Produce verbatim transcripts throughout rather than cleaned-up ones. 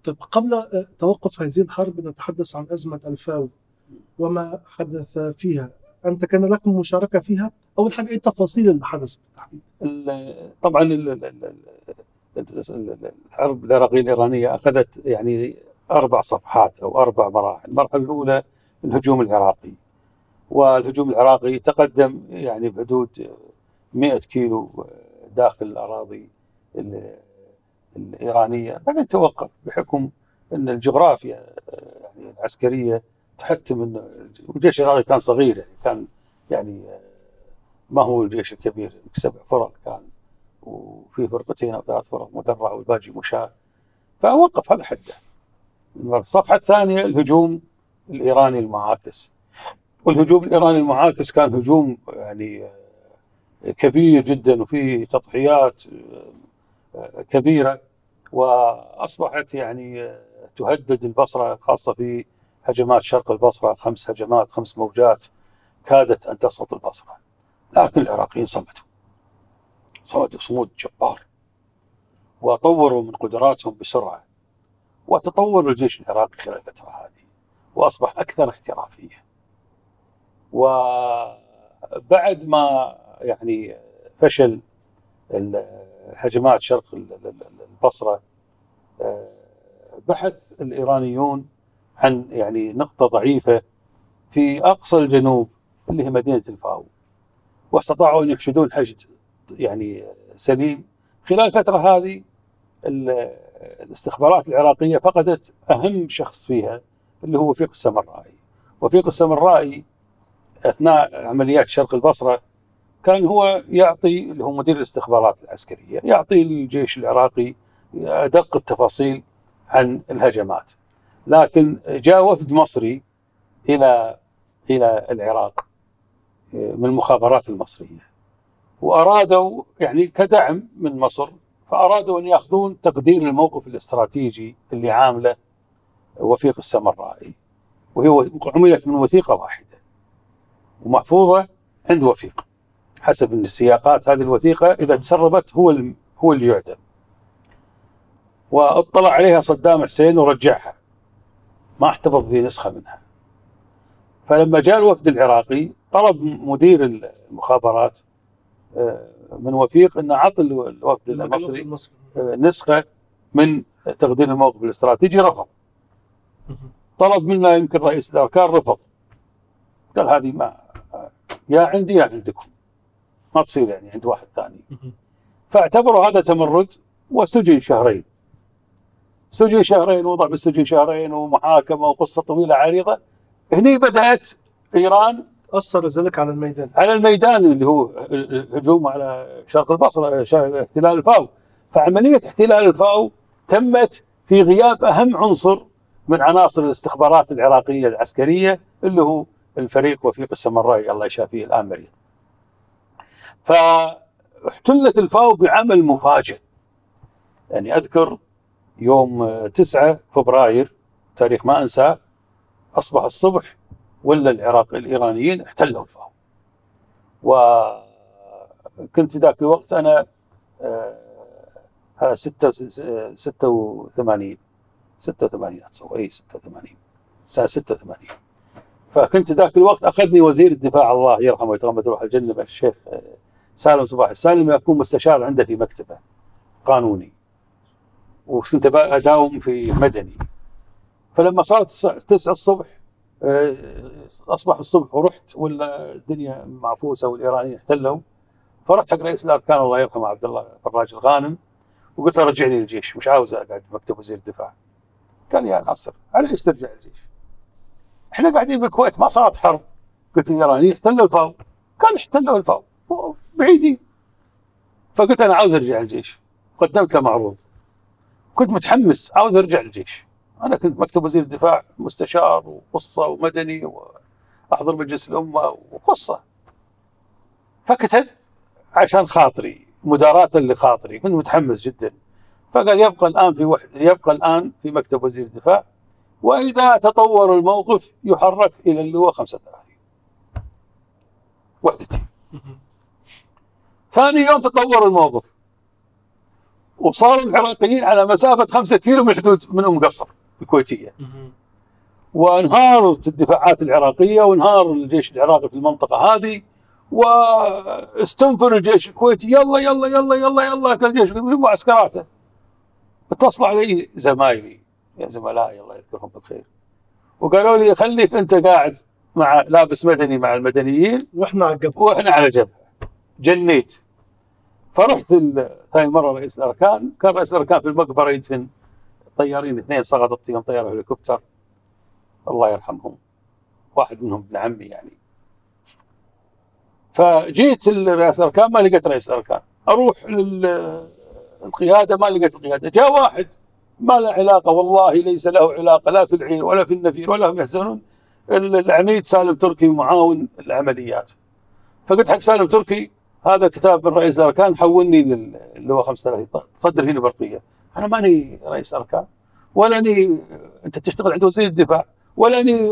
طيب قبل توقف هذه الحرب نتحدث عن أزمة الفاو وما حدث فيها. أنت كان لك مشاركة فيها؟ أول حاجة إيه التفاصيل اللي حدثت بالتحديد؟ طبعا الحرب العراقية الإيرانية أخذت يعني أربع صفحات أو أربع مراحل. المرحلة الأولى الهجوم العراقي، والهجوم العراقي تقدم يعني بحدود مئة كيلو داخل الأراضي الإيرانية، بعدين توقف بحكم أن الجغرافيا يعني العسكرية تحتم أن الجيش العراقي كان صغير، يعني كان يعني ما هو الجيش الكبير، سبع فرق كان، وفي فرقتين أو ثلاث فرق مدرعة والباقي مشاة، فوقف هذا حده. الصفحة الثانية الهجوم الإيراني المعاكس، والهجوم الإيراني المعاكس كان هجوم يعني كبير جدا وفيه تضحيات كبيرة، وأصبحت يعني تهدد البصرة، خاصة في هجمات شرق البصرة، خمس هجمات خمس موجات كادت أن تسقط البصرة، لكن العراقيين صمتوا صمتوا صمود جبار، وطوروا من قدراتهم بسرعة، وتطور الجيش العراقي خلال الفترة هذه وأصبح أكثر احترافية. وبعد ما يعني فشل هجمات شرق البصرة، بحث الإيرانيون عن يعني نقطة ضعيفة في أقصى الجنوب اللي هي مدينة الفاو، واستطاعوا أن يحشدون حشد يعني سليم. خلال الفترة هذه الاستخبارات العراقية فقدت أهم شخص فيها اللي هو وفيق السمرائي. وفيق السمرائي أثناء عمليات شرق البصرة كان هو يعطي، اللي هو مدير الاستخبارات العسكرية، يعطي الجيش العراقي أدق التفاصيل عن الهجمات. لكن جاء وفد مصري إلى إلى العراق من المخابرات المصرية، وأرادوا يعني كدعم من مصر، فأرادوا أن يأخذون تقدير الموقف الاستراتيجي اللي عامله وفيق السمرائي، وهي عملت من وثيقة واحدة ومحفوظة عند وفيق حسب ان السياقات. هذه الوثيقة إذا تسربت هو هو اللي يعدم، واطلع عليها صدام حسين ورجعها، ما احتفظ في نسخة منها. فلما جاء الوفد العراقي طلب مدير المخابرات من وفيق أن عطى الوفد المصري نسخة من تقدير الموقف الاستراتيجي، رفض. طلب منا يمكن رئيس الأركان، رفض، قال هذه ما يا عندي يا عندكم، ما تصير يعني عند واحد ثاني. فاعتبروا هذا تمرد وسجن شهرين، سجن شهرين ووضع بالسجن شهرين ومحاكمة وقصة طويلة عريضة. هني بدأت إيران أثر ذلك على الميدان على الميدان اللي هو الهجوم على شرق البصرة، احتلال الفاو. فعملية احتلال الفاو تمت في غياب أهم عنصر من عناصر الاستخبارات العراقية العسكرية اللي هو الفريق وفيق السمرائي، الله يشافيه الآن مريض. فاحتلت الفاو بعمل مفاجئ. يعني أذكر يوم تسعة فبراير تاريخ ما أنساه، أصبح الصبح ولا العراق الإيرانيين احتلوا الفاو. وكنت في ذاك الوقت أنا هذا ستة ستة وثمانين ستة وثمانين أتصور، أي ستة وثمانين سنة ستة وثمانين. فكنت ذاك الوقت أخذني وزير الدفاع الله يرحمه ويتغمد روح الجنة الشيخ سالم صباح السالم أكون مستشار عنده في مكتبه قانوني، وكنت أداوم في مدني. فلما صارت تسعة الصبح أصبح الصبح ورحت ولا الدنيا معفوسة والإيرانيين احتلوا، فرحت حق رئيس الأركان الله يرحمه عبد الله فراج الغانم وقلت له رجعني للجيش، مش عاوز أقعد مكتب وزير الدفاع. قال لي يا ناصر على ايش ترجع الجيش؟ احنا قاعدين بالكويت ما صارت حرب. قلت الإيرانيين احتلوا الفاو. قال احتلوا الفاو بعيدين. فقلت أنا عاوز أرجع الجيش، قدمت له معروض، كنت متحمس عاوز أرجع الجيش. أنا كنت مكتب وزير الدفاع مستشار وقصة ومدني وأحضر مجلس الأمة وقصة. فكتب عشان خاطري مداراة لخاطري، كنت متحمس جدا. فقال يبقى الآن في وحد يبقى الآن في مكتب وزير الدفاع، وإذا تطور الموقف يحرك إلى اللواء خمسة وثلاثين وحدتي. ثاني يوم تطور الموقف وصاروا العراقيين على مسافه خمسة كيلو من حدود من ام قصر الكويتيه. وانهارت الدفاعات العراقيه وانهار الجيش العراقي في المنطقه هذه، واستنفر الجيش الكويتي يلا يلا يلا يلا يلا كل جيش معسكراته. اتصل علي زمايلي يا زملائي الله يذكرهم بالخير، وقالوا لي خليك انت قاعد مع لابس مدني مع المدنيين واحنا على الجبهه واحنا على جبهه. جنيت. فرحت ثاني مره رئيس الاركان، كان رئيس الاركان في المقبره يدفن طيارين اثنين سقطت فيهم طياره هليكوبتر الله يرحمهم، واحد منهم ابن عمي يعني. فجيت رئيس الاركان ما لقيت رئيس الاركان، اروح للقياده ما لقيت القياده، جاء واحد ما له علاقه والله ليس له علاقه لا في العير ولا في النفير ولا هم يحزنون، العميد سالم تركي معاون العمليات. فقلت حق سالم تركي هذا كتاب من رئيس الاركان حولني اللي هو خمسة وثلاثين تصدر فيني برقيه. انا ماني رئيس اركان ولا اني انت تشتغل عند وزير الدفاع ولا اني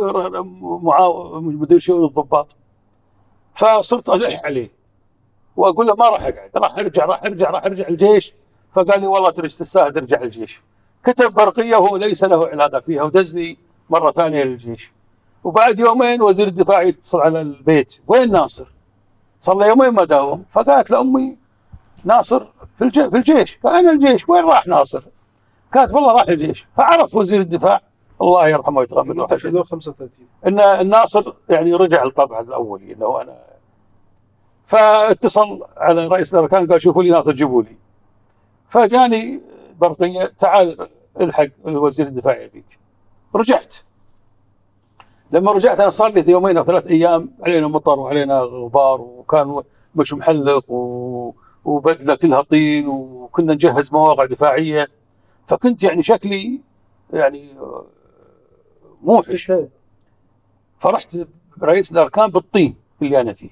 مدير شؤون الضباط. فصرت الح عليه واقول له ما راح اقعد، راح ارجع راح ارجع راح ارجع الجيش. فقال لي والله ترى تستاهل ترجع الجيش. كتب برقيه وهو ليس له علاقه فيها ودزني مره ثانيه للجيش. وبعد يومين وزير الدفاع يتصل على البيت، وين ناصر؟ صار له يومين ما داوم. فقالت لامي ناصر في في الجيش. فانا الجيش وين راح ناصر؟ قالت والله راح الجيش. فعرف وزير الدفاع الله يرحمه ويتغمده في خمسة وثلاثين ان الناصر يعني رجع لطبعه الاولي انه انا. فاتصل على رئيس الاركان قال شوفوا لي ناصر جيبوا لي. فجاني برقيه تعال الحق الوزير الدفاع يبيك. رجعت. لما رجعت انا صار لي يومين او ثلاث ايام علينا مطر وعلينا غبار وكان مش محلق وبدله كلها طين وكنا نجهز مواقع دفاعيه. فكنت يعني شكلي يعني موحش. فرحت رئيس الاركان بالطين اللي انا فيه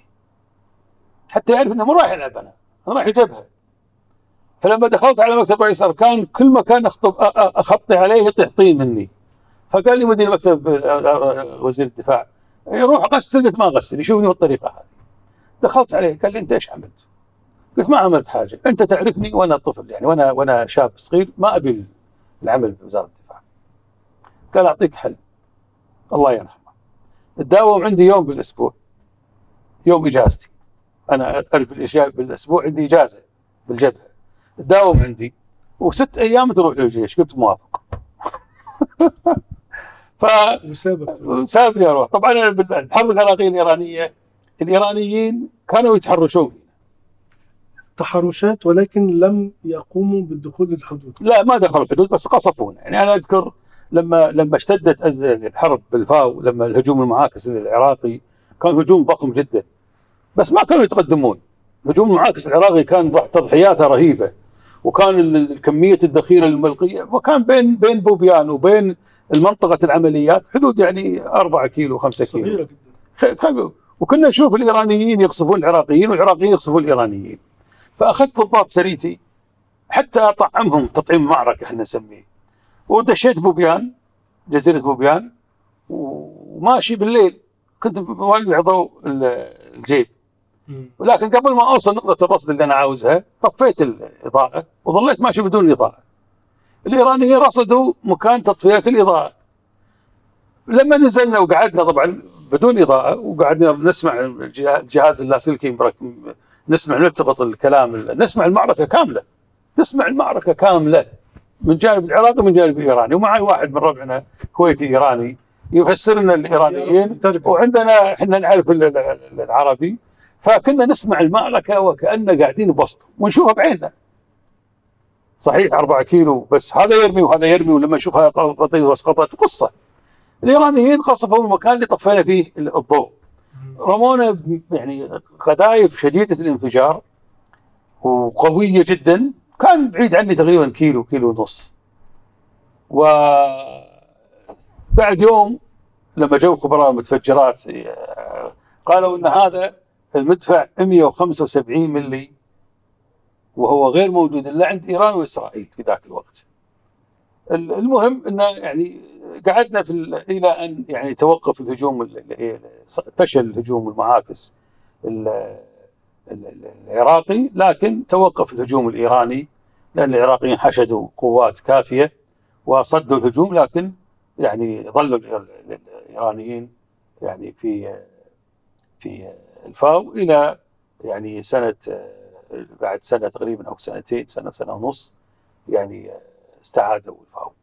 حتى يعرف انه مو رايح العب انا، انا رايح الجبهه. فلما دخلت على مكتب رئيس الاركان كل مكان اخطب اخطي عليه يطيح طين مني. فقال لي مدير مكتب وزير الدفاع يروح غسل. قلت ما غسل يشوفني بالطريقه هذه. دخلت عليه قال لي انت ايش عملت؟ قلت ما عملت حاجه، انت تعرفني وانا طفل يعني وانا وانا شاب صغير ما ابي العمل في وزاره الدفاع. قال اعطيك حل الله يرحمه. تداوم عندي يوم بالاسبوع، يوم اجازتي انا بالاسبوع عندي اجازه بالجبهه، تداوم عندي وست ايام تروح للجيش. قلت موافق. ف سابني اروح. طبعا انا بالحرب العراقيه الايرانيه الايرانيين كانوا يتحرشون تحرشات ولكن لم يقوموا بالدخول للحدود. لا ما دخلوا الحدود بس قصفونا. يعني انا اذكر لما لما اشتدت الحرب بالفاو لما الهجوم المعاكس العراقي كان هجوم ضخم جدا بس ما كانوا يتقدمون. هجوم المعاكس العراقي كان تضحياته رهيبه وكان كميه الذخيره الملقيه وكان بين بين بوبيان وبين المنطقه العمليات حدود يعني أربعة كيلو خمسة كيلو صغيره جدا. وكنا نشوف الايرانيين يقصفون العراقيين والعراقيين يقصفون الايرانيين. فاخذت ضباط سريتي حتى اطعمهم تطعيم معركه احنا نسميه. ودشيت بوبيان جزيره بوبيان وماشي بالليل كنت مولع ضوء الجيب. ولكن قبل ما اوصل نقطه الرصد اللي انا عاوزها طفيت الاضاءه وظليت ماشي بدون اضاءه. الايرانيين رصدوا مكان تطفئه الاضاءه. لما نزلنا وقعدنا طبعا بدون اضاءه وقعدنا نسمع الجهاز اللاسلكي نسمع نلتقط الكلام نسمع المعركه كامله نسمع المعركه كامله من جانب العراقي ومن جانب الايراني. ومعي واحد من ربعنا كويتي ايراني يفسر لنا الايرانيين وعندنا احنا نعرف العربي. فكنا نسمع المعركه وكأننا قاعدين بوسط ونشوفها بعيننا. صحيح أربعة كيلو بس هذا يرمي وهذا يرمي ولما نشوفها قطيه واسقطت قصه. الايرانيين قصفوا المكان اللي طفينا فيه الضوء. رمونا يعني قذائف شديده الانفجار وقويه جدا. كان بعيد عني تقريبا كيلو كيلو ونص. وبعد يوم لما جو خبراء المتفجرات قالوا ان هذا المدفع مئة وخمسة وسبعين ملي وهو غير موجود الا عند ايران واسرائيل في ذاك الوقت. المهم انه يعني قعدنا في الى ان يعني توقف الهجوم فشل الهجوم المعاكس العراقي لكن توقف الهجوم الايراني لأن العراقيين حشدوا قوات كافية وصدوا الهجوم، لكن يعني ظلوا الإيرانيين يعني في في الفاو إلى يعني سنة، بعد سنة تقريبا أو سنتين، سنة سنة ونص، يعني استعادوا الفاو.